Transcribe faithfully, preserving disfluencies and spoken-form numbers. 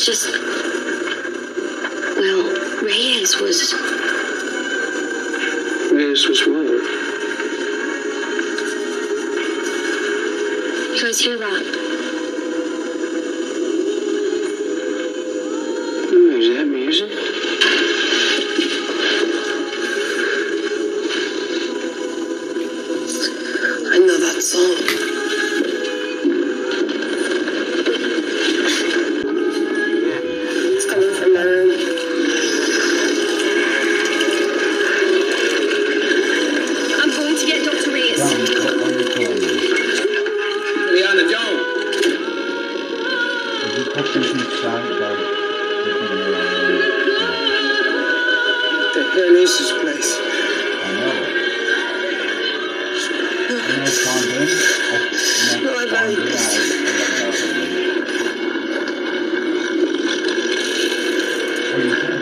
It's just... Well, Reyes was... Reyes was what? You guys hear that? Oh, is that music? I know that song. Where is this place? I know. You know Condon? No, I like this. What do you think?